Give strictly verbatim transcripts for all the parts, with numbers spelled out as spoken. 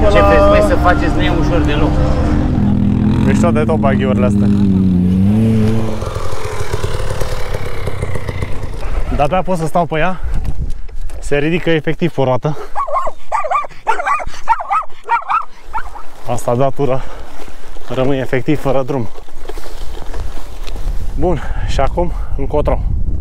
Ce vreți voi să faceți, nu e ușor deloc. Mișto de tot baghiurile astea. De-abia pot să stau pe ea. Se ridică efectiv pe roată. Asta datură rămâne efectiv fără drum. Bun, și acum încotro.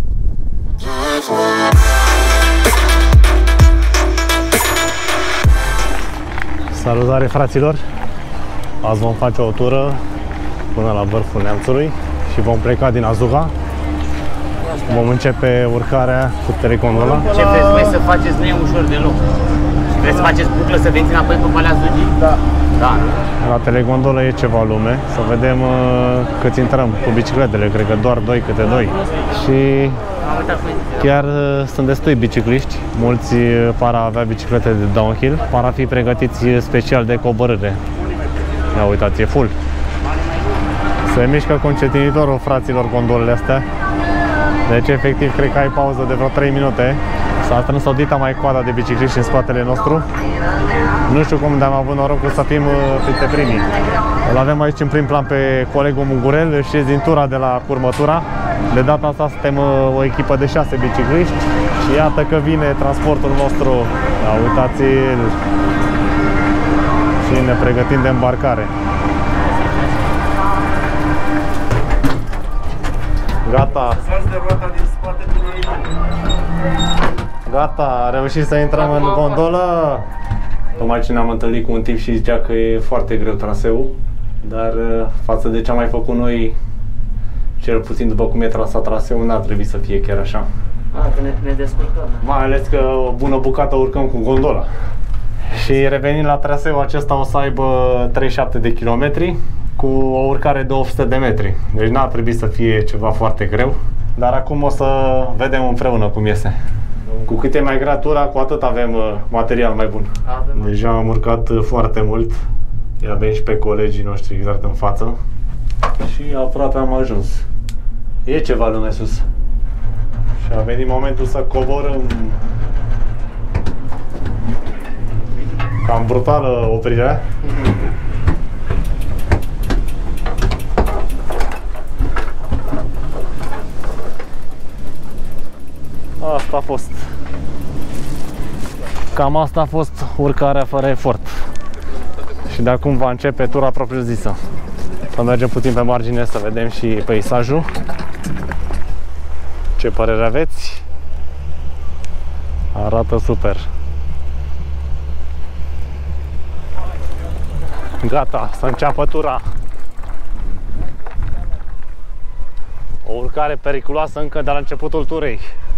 Salutare, fraților! Azi vom face o tură până la vârful Neamțului și vom pleca din Azuga. Vom începe urcarea cu telecondola. Ce vreți voi să faceți, nu e ușor deloc. Vreți să faceți buclă, să veniți înapoi pe Valea Zugii? Da. Da. La telegondolă e ceva lume. Să vedem uh, câți intrăm cu bicicletele. Cred că doar doi câte doi. Și chiar uh, sunt destui bicicliști. Mulți uh, par a avea biciclete de downhill. Par a fi pregătiți special de coborâre. Ia uitați, e full. Se mișcă concetinitorul, fraților, gondolele astea. Deci, efectiv, cred că ai pauză de vreo trei minute. S-a strâns o dita mai coada de bicicliști în spatele nostru. Nu știu cum de-am avut norocul să fim printre primii. Îl avem aici în prim plan pe colegul Mugurel, își ies din tura de la Curmătura. De data asta suntem o echipă de șase bicicliști și iată că vine transportul nostru. Da, uitați-l! Și ne pregătim de îmbarcare. Gata! Gata, a reușit să intrăm în gondolă. Tocmai ce ne-am întâlnit cu un tip și zicea că e foarte greu traseul, dar față de ce am mai făcut noi, cel puțin după cum e trasat traseul, n-ar trebui să fie chiar așa. A, că ne, ne descurcăm. Mai ales că o bună bucată urcăm cu gondola. Și revenind la traseul acesta, o să aibă treizeci și șapte de kilometri cu o urcare de opt sute de metri. Deci n-ar trebui să fie ceva foarte greu, dar acum o să vedem împreună cum iese. Cu cât e mai grea tura, cu atât avem uh, material mai bun. Avem. Deja am urcat uh, foarte mult. Îi avem și pe colegii noștri exact în față. Și aproape am ajuns. E ceva lume sus. Și a venit momentul să coborâm. Cam brutală oprirea. Asta a fost. Cam asta a fost urcarea fără efort. Și de acum va începe tura propriu-zisă. Să mergem puțin pe margine să vedem și peisajul. Ce părere aveți? Arată super. Gata, să înceapă tura. O urcare periculoasă încă de la începutul turei.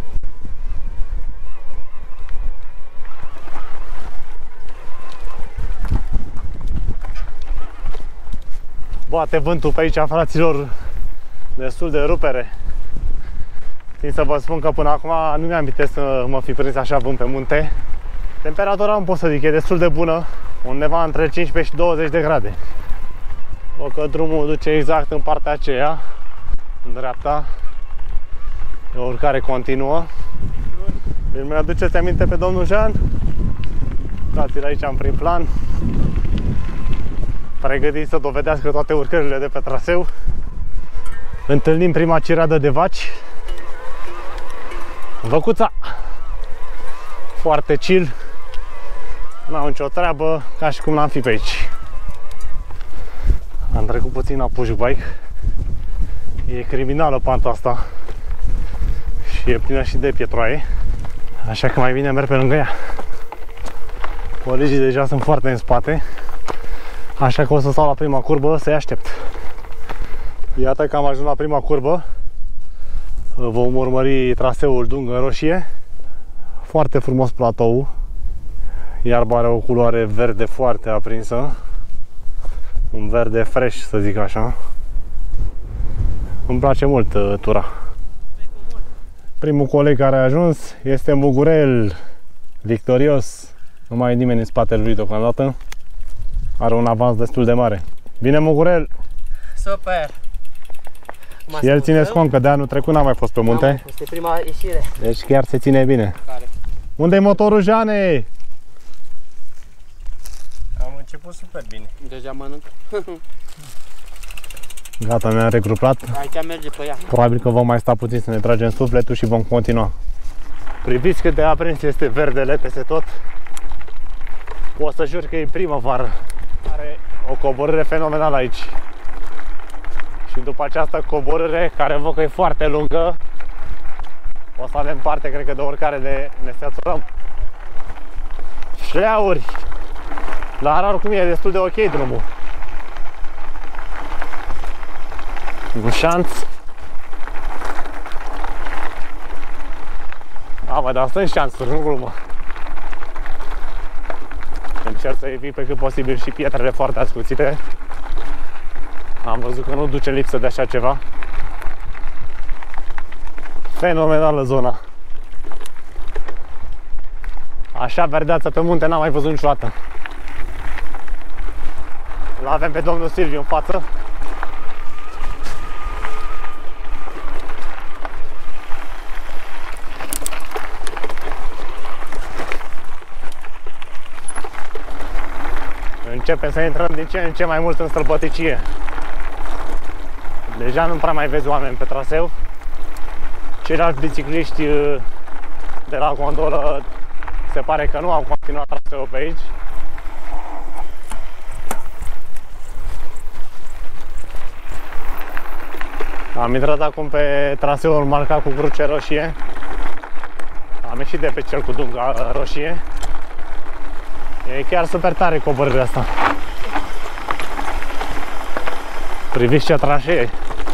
Bate vântul pe aici, fraților, destul de rupere. Țin să vă spun că până acum nu mi-am amintesc să mă fi prins așa vânt pe munte. Temperatura, nu pot să zic, e destul de bună, undeva între cincisprezece și douăzeci de grade. O că drumul duce exact în partea aceea, în dreapta. E o urcare continuă. Deci mi-aduceți aminte pe domnul Jean? Uitați-l aici în prim plan. Pregătit să dovedească toate urcările de pe traseu. Întâlnim prima ciradă de vaci. Văcuța! Foarte chill. N-au nicio treabă, ca și cum n-am fi pe aici. Am trecut puțin la push bike. E criminală panta asta. Și e plină și de pietroaie. Așa că mai bine merg pe lângă ea. Colegii deja sunt foarte în spate. Așa că o să stau la prima curbă să-i aștept. Iată că am ajuns la prima curbă. Vom urmări traseul Dungă Roșie. Foarte frumos platou. Iarba are o culoare verde foarte aprinsă. Un verde fresh, să zic așa. Îmi place mult uh, tura. Primul coleg care a ajuns este Mugurel. Victorios. Nu mai e nimeni în spatele lui deocamdată. Are un avans destul de mare. Bine, Mugurel! Super! Și el ține cont că de anul trecut n-a mai fost pe munte. Este prima ieșire. Deci chiar se ține bine. Care? Unde-i motorul, Jane? Am început super bine. Deja mănânc. Gata, ne-am regrupat. Aici merge pe ea. Probabil că vom mai sta puțin să ne tragem sufletul și vom continua. Priviți cât de aprins este verdele peste tot. Pot să jur că e primăvară. Are o coborâre fenomenală aici. Și după această coborâre, care văd că e foarte lungă, o să avem parte, cred că, de oricare de ne staționăm. Șleauri! Dar oricum e destul de ok drumul. Un șanț. A, mă, dar sunt șanțuri, nu glumă. Încerc să evit pe cât posibil și pietrele foarte ascuțite. Am văzut că nu duce lipsă de așa ceva. Fenomenală zona. Așa verdeață pe munte n-am mai văzut niciodată. L-avem pe domnul Silviu în față. Începem să intrăm din ce în ce mai mult în sălbăticie. Deja nu prea mai vezi oameni pe traseu. Ceilalți bicicliști de la gondolă se pare că nu au continuat traseul pe aici. Am intrat acum pe traseul marcat cu cruce roșie. Am ieșit de pe cel cu dunga roșie. E chiar super tare coborârea asta. Priviți ce tranșee.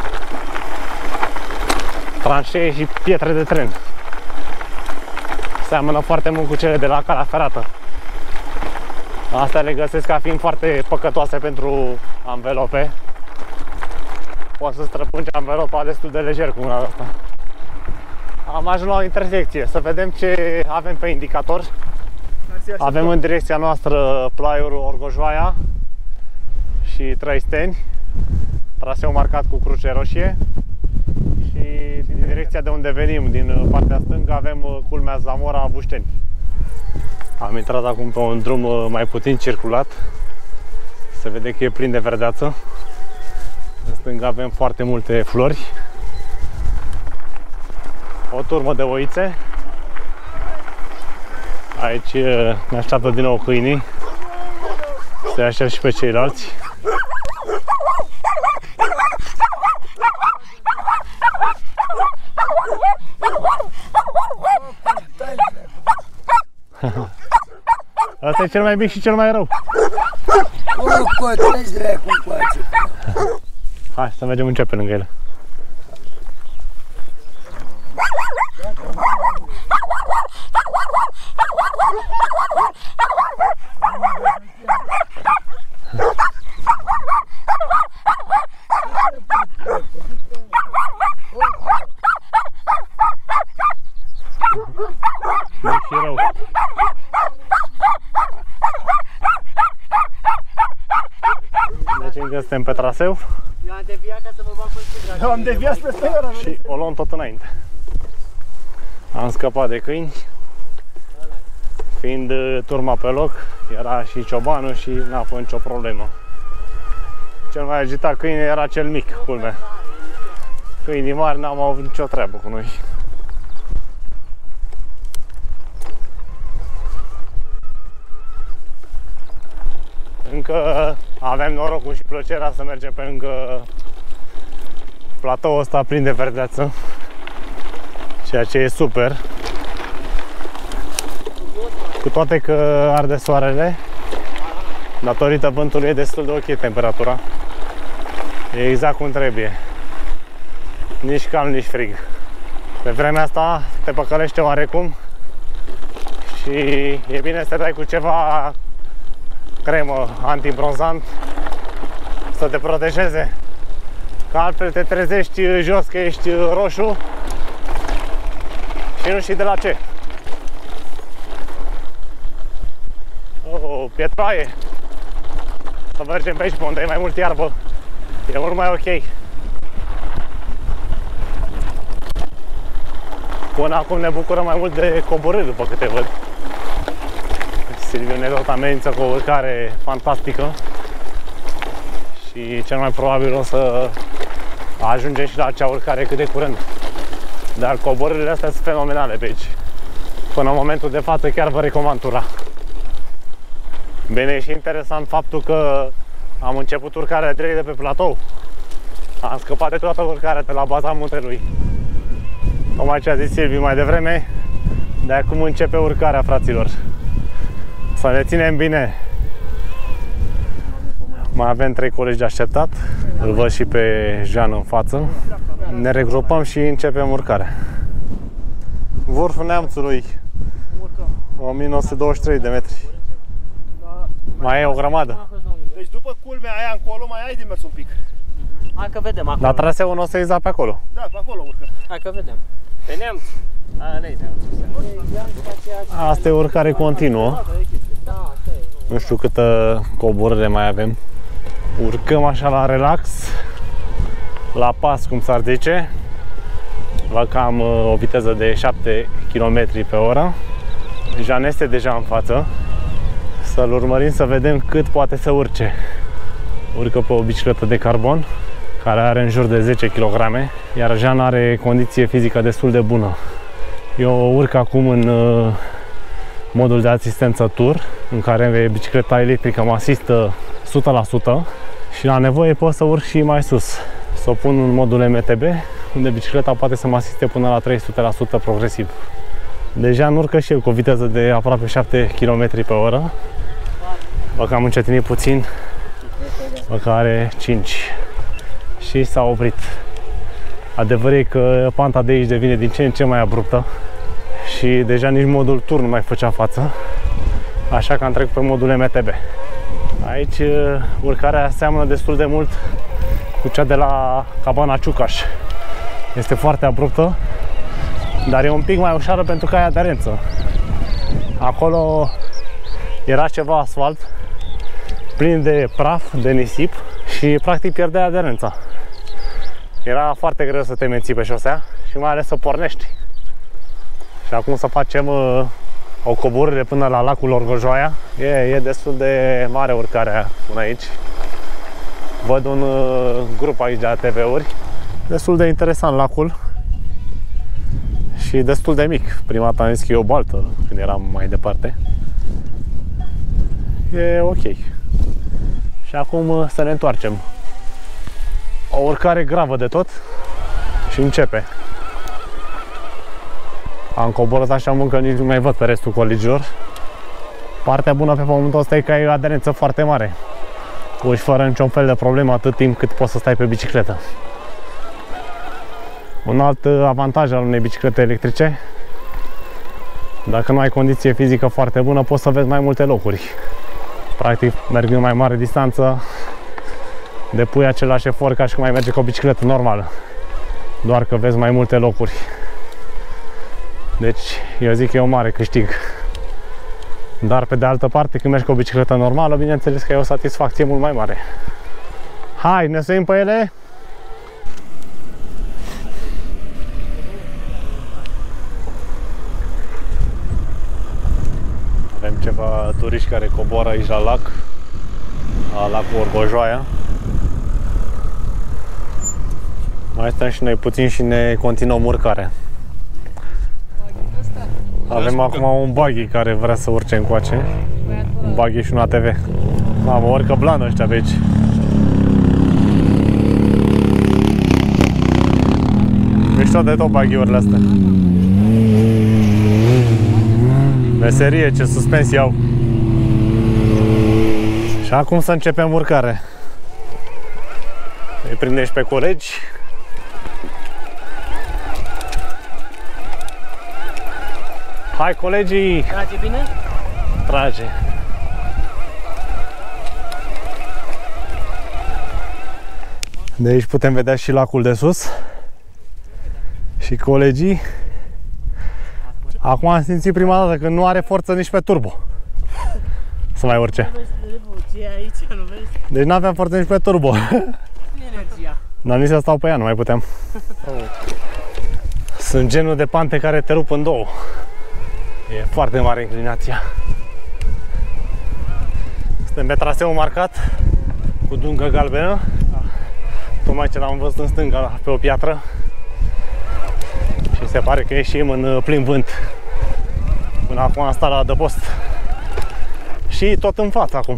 Tranșee și pietre de tren. Seamănă foarte mult cu cele de la calea ferată. Astea le găsesc ca fiind foarte păcătoase pentru anvelope. Poți să străpungi anvelopa destul de lejer cu una de asta. Am ajuns la o intersecție, să vedem ce avem pe indicator. Avem în direcția noastră Plaiul Orgojoaia și Trăisteni, traseu marcat cu cruce roșie. Și din direcția de unde venim, din partea stângă, avem culmea Zamora Bușteni. Am intrat acum pe un drum mai puțin circulat. Se vede că e plin de verdeață. În stânga avem foarte multe flori. O turmă de oițe. Aici ne așteaptă din nou câinii. Se aștept și pe ceilalți. Asta e cel mai mic și cel mai rău. Hai să mergem începe lângă ele. Mic și rău. Deci încă suntem pe traseu. Eu am deviat ca să mă bag pe stânga. Eu am deviat spre stânga Și o luăm tot înainte. Am scăpat de câini. Fiind turma pe loc, era și ciobanul și n-a fost nicio problemă. Cel mai agitat câine era cel mic, culmea. Câinii mari n-am avut nicio treabă cu noi. Încă avem norocul și plăcerea să mergem pe lângă platoul ăsta plin de verdeață, ceea ce e super. Cu toate că arde soarele, datorită vântului e destul de ok temperatura. E exact cum trebuie. Nici cald, nici frig. Pe vremea asta te păcălește oarecum și e bine să te dai cu ceva cremă antibronzant să te protejeze, că altfel te trezești jos că ești roșu și nu știi de la ce. Oh, pietraie. Să mergem pe aici, pe unde e mai mult iarbă, e mult mai ok. Până acum ne bucurăm mai mult de coborâri, după câte văd. Silviu ne tot amenință cu o urcare fantastică și cel mai probabil o să ajungem și la acea urcare cât de curând. Dar coborârile astea sunt fenomenale pe aici. Până în momentul de față chiar vă recomand tura. Bine, e și interesant faptul că am început urcarea direct de pe platou. Am scăpat de toată urcarea de la baza muntelui. Tocmai ce a zis Silviu mai devreme, de acum începe urcarea, fraților. Să ne ținem bine. Mai avem trei colegi de așteptat. Îl văd și pe Jean în față. Ne regrupăm și începem urcarea. Vârful Neamțului, o mie nouă sute douăzeci și trei de metri. Mai e o grămadă. Deci după culmea aia încolo mai ai de mers un pic. Hai că vedem acolo. Dar traseul nu o să iza pe acolo. Da, pe acolo urcă. Hai că vedem. Pe Neamț. Aia nu-i Neamț. Asta e urcare continuă. Nu știu câtă coborâre mai avem. Urcăm așa la relax, la pas, cum s-ar zice. Văd că am o viteză de șapte kilometri pe oră. Jean este deja în față. Să-l urmărim să vedem cât poate să urce. Urcă pe o bicicletă de carbon care are în jur de zece kilograme, iar Jean are condiție fizică destul de bună. Eu urc acum în uh, modul de asistență Tour, în care bicicleta electrică mă asistă o sută la sută și la nevoie pot să urc și mai sus. Să o pun în modul M T B, unde bicicleta poate să mă asiste până la trei sute la sută progresiv. Deja în urcă și el cu o viteză de aproape șapte kilometri pe oră. Văd că am încetinit puțin, văd că are cinci și s-a oprit. Adevărul e că panta de aici devine din ce în ce mai abruptă și deja nici modul Tour nu mai făcea față, așa că am trecut pe modul M T B. Aici urcarea seamănă destul de mult cu cea de la Cabana Ciucaș. Este foarte abruptă, dar e un pic mai ușoară pentru că ai aderență. Acolo era ceva asfalt plin de praf, de nisip și practic pierdeai aderența. Era foarte greu să te menții pe șosea și mai ales să pornești. Și acum să facem uh, o coborâre până la lacul Orgojoaia. E, e destul de mare urcarea până aici. Văd un uh, grup aici de A T V-uri. Destul de interesant lacul și destul de mic. Prima dată am zis că e o baltă când eram mai departe. E ok. Și acum uh, să ne întoarcem. O urcare gravă de tot și începe. Am coborât așa mult că nici nu mai văd pe restul colegilor. Partea bună pe pământul ăsta e că ai o aderență foarte mare. Urci fără niciun fel de problemă atât timp cât poți să stai pe bicicletă. Un alt avantaj al unei biciclete electrice, dacă nu ai condiție fizică foarte bună, poți să vezi mai multe locuri. Practic, mergând mai mare distanță, depui același efort ca și cum ai merge cu o bicicletă normală, doar că vezi mai multe locuri. Deci eu zic că e o mare câștig. Dar pe de altă parte, când mergi cu o bicicletă normală, bineînțeles că e o satisfacție mult mai mare. Hai, ne suim pe ele? Avem ceva turiști care coboară aici la lac, la lacul Orgojoaia. Mai stăm și noi puțin și ne continuăm urcarea. Avem acum un buggy care vrea să urce încoace. Un buggy și un A T V. Mamă, urcă blană ăștia pe aici. Mișto de tot buggy-urile astea. Meserie, ce suspensii au. Și acum să începem urcare. Îi prindem și pe colegi. Hai, colegii! Trage bine? Trage! De aici putem vedea și lacul de sus. Și colegii. Acum am simțit prima dată că nu are forță nici pe turbo să mai urce. Deci nu aveam forță nici pe turbo. Dar nici să stau pe ea, nu mai puteam. Sunt genul de pante care te rup în două. E foarte mare inclinația. Suntem pe traseul marcat cu dungă galbenă. Tocmai ce l-am văzut în stânga pe o piatră. Și se pare că ieșim în plin vânt. Până acum am stat la adăpost. Și tot în față acum.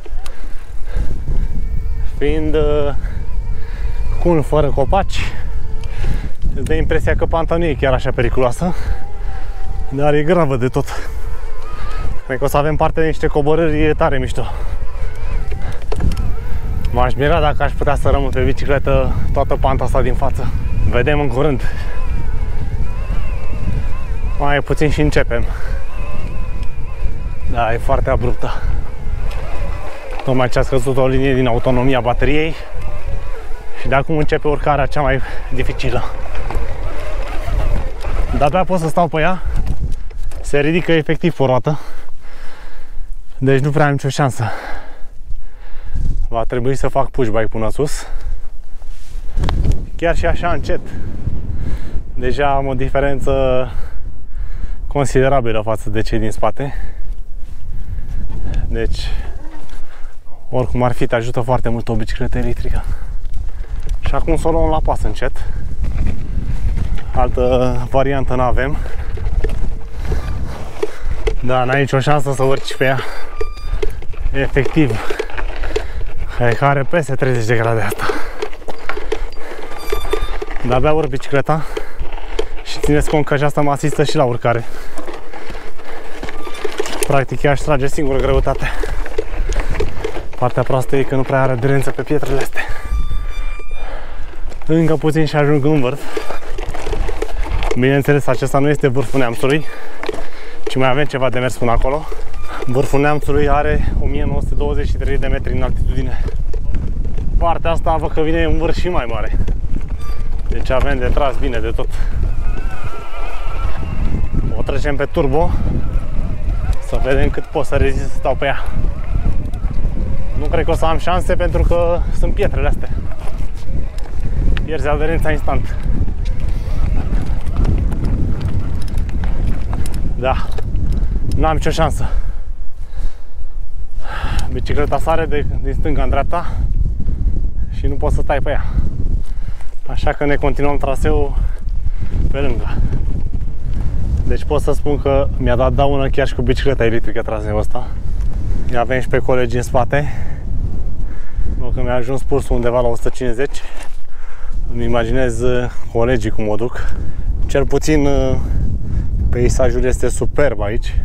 Fiind cun fără copaci, îți dă impresia că panta nu e chiar așa periculoasă, dar e gravă de tot. Cred că o să avem parte de niște coborâri tare mișto. M-aș mira dacă aș putea să rămân pe bicicletă toată panta asta din față. Vedem în curând. Mai puțin și începem. Da, e foarte abruptă. Tocmai ce a scăzut o linie din autonomia bateriei și de acum începe urcarea cea mai dificilă. De-abia pot să stau pe ea. Se ridică efectiv o roată. Deci nu prea am nicio șansă. Va trebui să fac pushbike până sus. Chiar și așa încet. Deja am o diferență considerabilă față de cei din spate. Deci, oricum ar fi, te ajută foarte mult o bicicletă electrică. Și acum să o luăm la pas încet. Altă variantă n-avem. Da, n-ai nicio șansă să urci pe ea. Efectiv, care peste treizeci de grade asta. De-abia urc bicicleta și țineți cont că aceasta mă asistă și la urcare. Practic ea își trage singură greutate. Partea proastă e că nu prea are aderență pe pietrele astea. Încă puțin și ajung în vârf. Bineînțeles, acesta nu este vârful Neamțului, ci mai avem ceva de mers până acolo. Vârful Neamțului are o mie nouă sute douăzeci și trei de metri în altitudine. Partea asta văd că vine un vârf și mai mare. Deci avem de tras bine de tot. O trecem pe turbo să vedem cât pot să rezist să stau pe ea. Nu cred că o să am șanse pentru că sunt pietrele astea. Pierzi aderența instant. Da, n-am nicio șansă. Bicicleta sare de, din stânga în dreapta și nu poți să stai pe ea. Așa că ne continuăm traseul pe lângă. Deci pot să spun că mi-a dat daună chiar și cu bicicleta electrică traseul ăsta. Avem și pe colegii în spate. Pentru că mi-a ajuns pulsul undeva la o sută cincizeci. Îmi imaginez colegii cum o duc. Cel puțin peisajul este superb aici.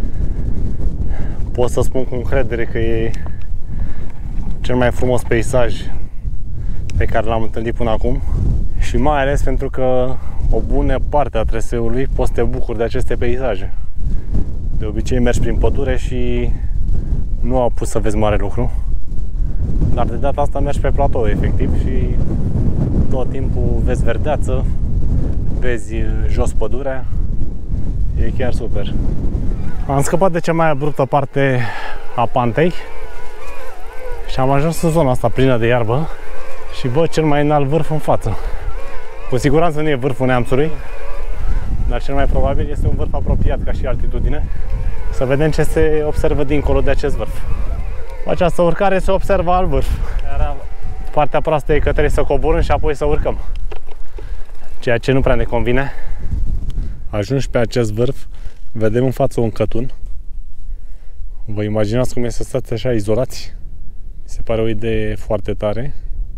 Pot să spun cu încredere că e cel mai frumos peisaj pe care l-am întâlnit până acum. Și mai ales pentru că o bună parte a traseului poți să te bucuri de aceste peisaje. De obicei mergi prin pădure și nu au pus să vezi mare lucru. Dar de data asta mergi pe platou, efectiv, și tot timpul vezi verdeață, vezi jos pădurea. E chiar super. Am scăpat de cea mai abruptă parte a pantei și am ajuns în zona asta plină de iarbă și văd cel mai înalt vârf în față. Cu siguranță nu e vârful Neamțului, dar cel mai probabil este un vârf apropiat ca și altitudine. Să vedem ce se observă dincolo de acest vârf. Cu această urcare se observă alt vârf. Iar partea proastă e că trebuie să coborâm și apoi să urcăm, ceea ce nu prea ne convine. Ajungi pe acest vârf, vedem în față un cătun. Vă imaginați cum e să stați așa izolați? Mi se pare o idee foarte tare.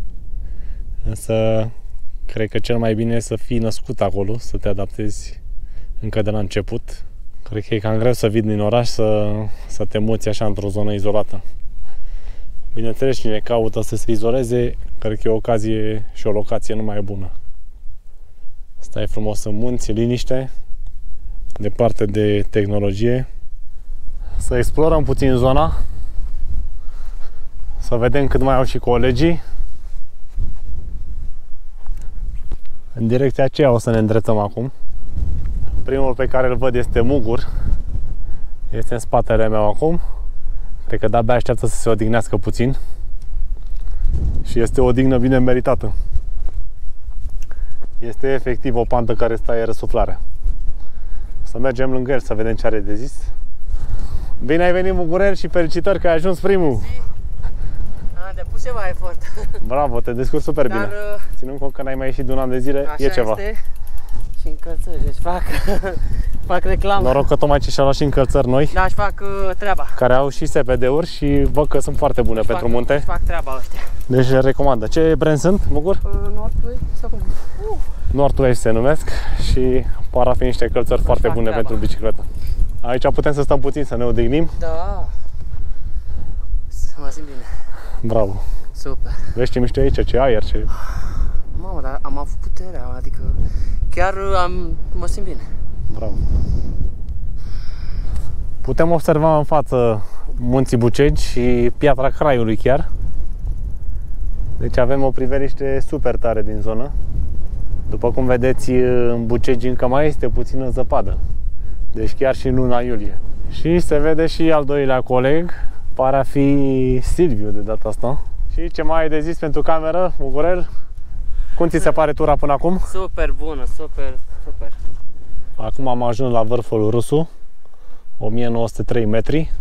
Însă cred că cel mai bine e să fii născut acolo, să te adaptezi încă de la început. Cred că e cam greu să vii din oraș să, să te muți așa într-o zonă izolată. Bineînțeles, cine caută să se izoleze, cred că e o ocazie și o locație numai bună. Stai frumos în munți, liniște, departe de tehnologie. Să explorăm puțin zona, să vedem cât mai au și colegii. În direcția aceea o să ne îndreptăm acum. Primul pe care îl văd este Mugur. Este în spatele meu acum. Cred că de-abia așteaptă să se odihnească puțin. Și este o odihnă bine meritată. Este efectiv o pantă care stă răsuflare. Să mergem lângă el să vedem ce are de zis. Bine ai venit, Mugurel, și felicitări că ai ajuns primul. Am depus ceva efort. Bravo, te descurci super Dar, bine. Ținând cont că n-ai mai ieșit de un an de zile, așa e ceva. Este. Și încălțări, deci fac, fac reclamă. Noroc că tocmai ce și-a luat și încălțări noi, Da, își fac uh, treaba. care au și S P D-uri și văd că sunt foarte bune Își pentru fac, munte. Își fac treaba ăștia. Deci le recomandă. Ce brand sunt, Mugur? Uh, Northway sau cum? Uh. Northway se numesc și par a fi niște călțări foarte fac bune treaba. pentru bicicletă. Aici putem să stăm puțin, să ne odihnim. Da. Să mă simt bine. Bravo. Super. Vezi ce mișto e aici, ce aer, ce... Mamă, dar am avut puterea, adică chiar am, mă simt bine. Bravo. Putem observa în față munții Bucegi și Piatra Craiului chiar. Deci avem o priveliște super tare din zonă. După cum vedeți, în Bucegi încă mai este puțină zăpadă. Deci chiar și în luna iulie. Și se vede și al doilea coleg, pare a fi Silviu de data asta. Și ce mai ai de zis pentru cameră, Mugurel? Cum ți se pare tura până acum? Super bună, super, super. Acum am ajuns la vârful Rusu, o mie nouă sute trei metri.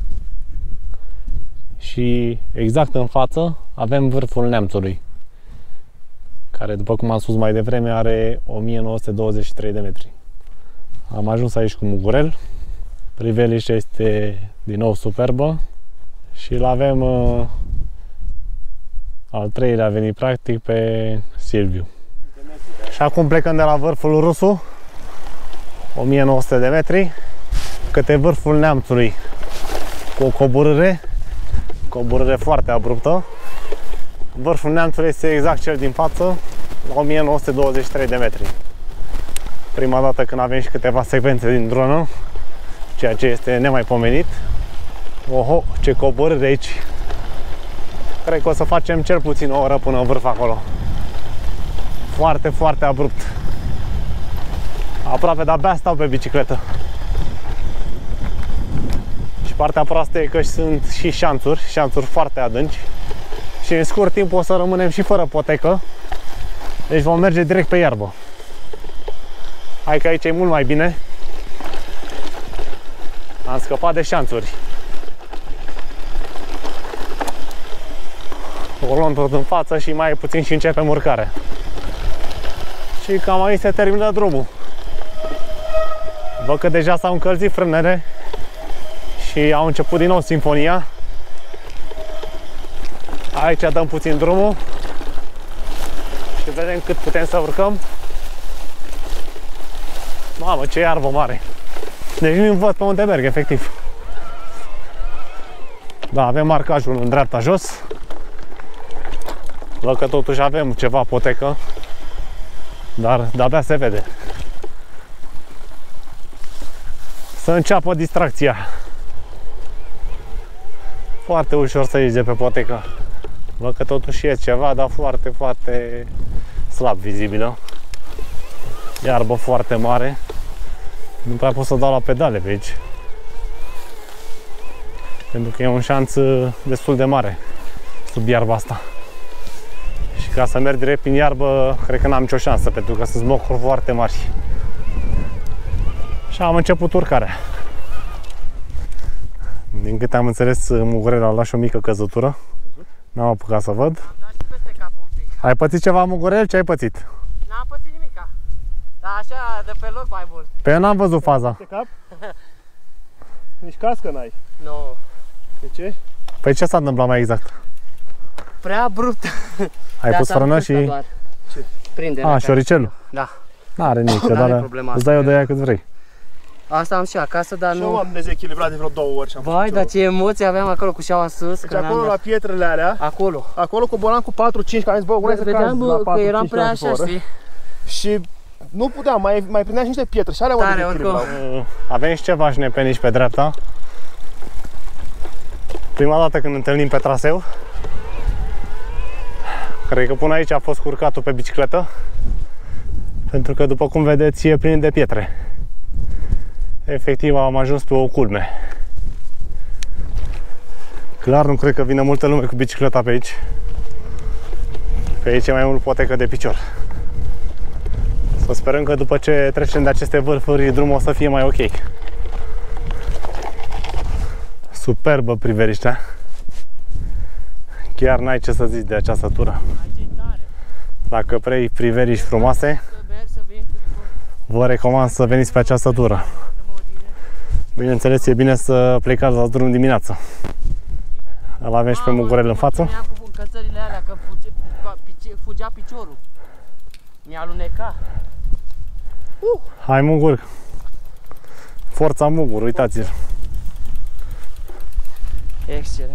Și exact în față avem vârful Neamțului, care, după cum am spus mai devreme, are o mie nouă sute douăzeci și trei de metri. Am ajuns aici cu Mugurel. Priveliștea este din nou superbă și îl avem uh, al treilea venit practic pe Silviu. Și acum plecăm de la vârful Rusu, o mie nouă sute de metri, către vârful Neamțului, cu o coborâre, coborâre foarte abruptă. Vârful Neamțului este exact cel din față, la o mie nouă sute douăzeci și trei de metri. Prima dată când avem și câteva secvențe din dronă, ceea ce este nemaipomenit. Oho, ce coborâre aici! Cred că o să facem cel puțin o oră până în vârf acolo. Foarte, foarte abrupt. Aproape de-abia stau pe bicicletă. Și partea proastă e că sunt și șanțuri, șanțuri foarte adânci. Și în scurt timp o să rămânem și fără potecă. Deci vom merge direct pe iarbă. Hai că aici e mult mai bine. Am scăpat de șanțuri. O luăm tot în față și mai puțin și începem urcare. Și cam aici se termină drumul. Văd că deja s-au încălzit frânele și au început din nou sinfonia. Aici dăm puțin drumul și vedem cât putem să urcăm. Mamă, ce iarbă mare! Deci nu-mi văd pe unde merg, efectiv. Da, avem marcajul în dreapta jos. Văd că totuși avem ceva potecă, dar de-abia se vede. Să înceapă distracția. Foarte ușor să ieși de pe potecă. Văd că totuși e ceva, dar foarte, foarte slab vizibilă. Iarbă foarte mare. Nu prea pot să dau la pedale pe aici, pentru că e un șanț destul de mare sub iarba asta. Și ca să merg direct prin iarbă, cred că n-am nicio șansă, pentru că sunt smocuri foarte mari. Și am început urcarea. Din câte am înțeles, Mugurel a luat și o mică căzătură. N-am apucat să văd. Ai pățit ceva, Mugurel? Ce ai pățit? N-am pățit nimica. Dar așa, de pe loc mai mult. Pe eu n-am văzut faza. Pe cap? Nici cască n-ai. Nu. No. De ce? Păi ce s-a întâmplat mai exact? Prea abrupt. Ai pus frână și... Ce? Prinde. A, șoricelul? Da. N-are nimic, N-are dar problema îți dai asta. o de ea cât vrei. Asta am și acasă, dar Și eu nu... am dezechilibrat de vreo două ori și am Vai, făcut dar eu. ce emoții aveam acolo cu șaua în sus. Deci când acolo am la mers. pietrele alea, Acolo. acolo coboram cu patru cinci, că am zis, bă, urmai să cazi Vedeam la bă, că patru eram cinci prea kilometri așa, pe oră. știi? Și nu puteam, mai, mai prindeam și niște pietre și alea mă Tare, dezechilibrau. Avem și ceva șnepenici pe dreapta. Prima dată când întâlnim pe traseu. Cred că până aici a fost curcatul pe bicicletă. Pentru că, după cum vedeți, e plin de pietre. Efectiv am ajuns pe o culme. Clar nu cred că vine multă lume cu bicicleta pe aici. Pe aici e mai mult potecă de picior. Să sperăm că după ce trecem de aceste vârfuri, drumul o să fie mai ok. Superbă priveliștea. Chiar n-ai ce să zici de această tură. Dacă vrei priveliști frumoase, vă recomand să veniți pe această tură. Bineînțeles, e bine să plecați la drum dimineața. Îl avem și pe Mugurel în față. Mi-a cu bucățările alea, că fuge, fugea piciorul. Mi-a alunecat. Uh. Hai, Mugur! Forța Mugur, uitați-l! Excelent!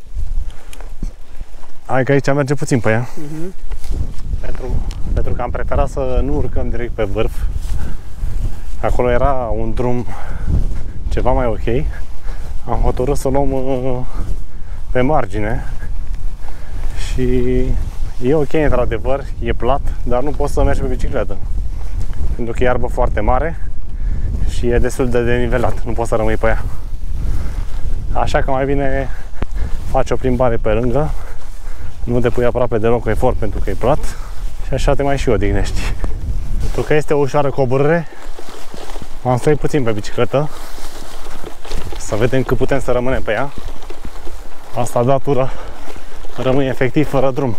Hai că aici merge puțin pe ea. Uh-huh. pentru, pentru că am preferat să nu urcăm direct pe vârf. Acolo era un drum ceva mai ok. Am hotărât să luăm pe margine. Și e ok într-adevăr, e plat, dar nu poți să mergi pe bicicletă. Pentru că e iarbă foarte mare și e destul de denivelat, nu poți să rămâi pe ea. Așa că mai bine faci o plimbare pe lângă, nu te pui aproape deloc efort pentru că e plat și așa te mai și odihnești. Pentru că este o ușoară coborâre, am stat puțin pe bicicletă să vedem cât putem să rămânem pe ea. Asta datură rămâne efectiv fără drum.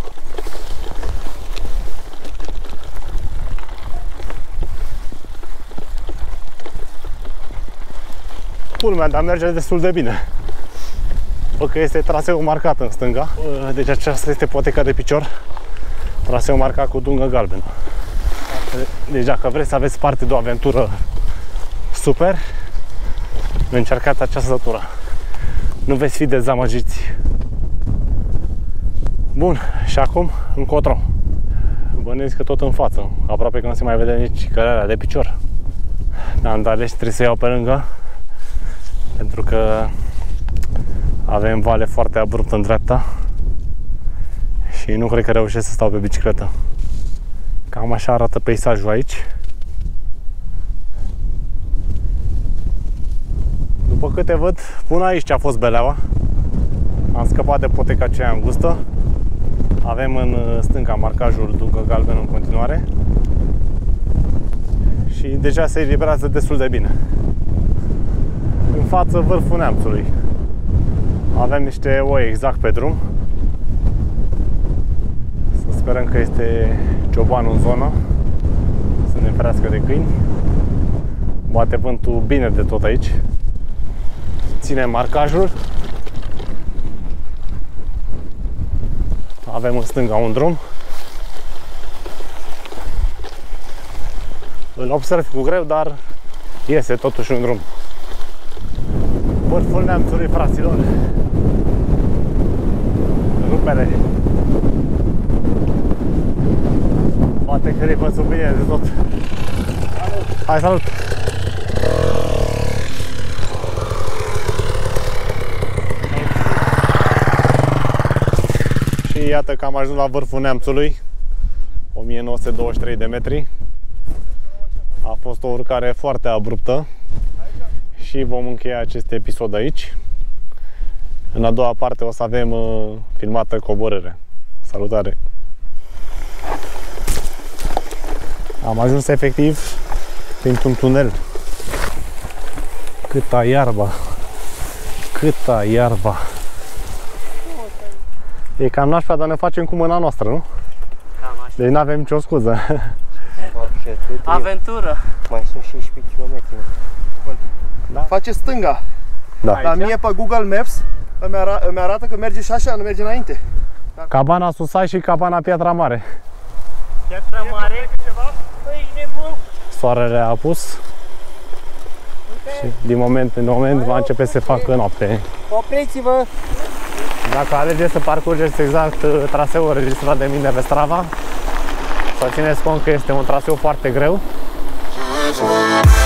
Culmea, dar merge destul de bine. Bă, că este traseul marcat în stânga. Deci aceasta este poteca de picior. Traseul marcat cu dungă galbenă. Deci dacă vreți să aveți parte de o aventură super, încercați această tură. Nu veți fi dezamăgiți. Bun, și acum încotro. Bănuiesc că tot în față. Aproape că nu se mai vede nici cărarea de picior. Am dat și trebuie să iau pe lângă, pentru că avem vale foarte abrupt în dreapta și nu cred că reușesc să stau pe bicicletă. Cam așa arată peisajul aici. După câte văd, până aici a fost beleaua. Am scăpat de poteca aceea îngustă. Avem în stânga marcajul dungă galben în continuare și deja se eliberează destul de bine. În față, vârful Neamțului. Avem niște oi exact pe drum. Să sperăm că este ciobanul în zonă, să ne ferească de câini. Bate vântul bine de tot aici. Ținem marcajul. Avem în stânga un drum. Îl observ cu greu, dar iese totuși un drum. Vârful Neamțului, fraților. Rupere. Poate că ripă sub bine de tot. Salut. Hai, salut! Și iată că am ajuns la vârful Neamțului. o mie nouă sute douăzeci și trei de metri. A fost o urcare foarte abruptă. Și vom încheia acest episod aici. În a doua parte o să avem uh, filmată coborâre. Salutare! Am ajuns efectiv printr-un tunel. Câta iarba! Câta iarba! E cam nașpa, dar ne facem cu mâna noastră, nu? Deci nu avem nicio scuză. Aventură! Mai sunt șaisprezece kilometri. Da? Face stânga. Da. La mie pe Google Maps îmi, ara îmi arată că merge și așa, nu merge înainte. Cabana Susai și cabana Piatra Mare. Piatra Mare? Păi, nebun! Soarele a apus. Și din moment în moment va începe să se facă noapte. Opriți-vă! Dacă alegeți să parcurgeți exact traseul înregistrat de mine pe Strava, să țineți cont că este un traseu foarte greu.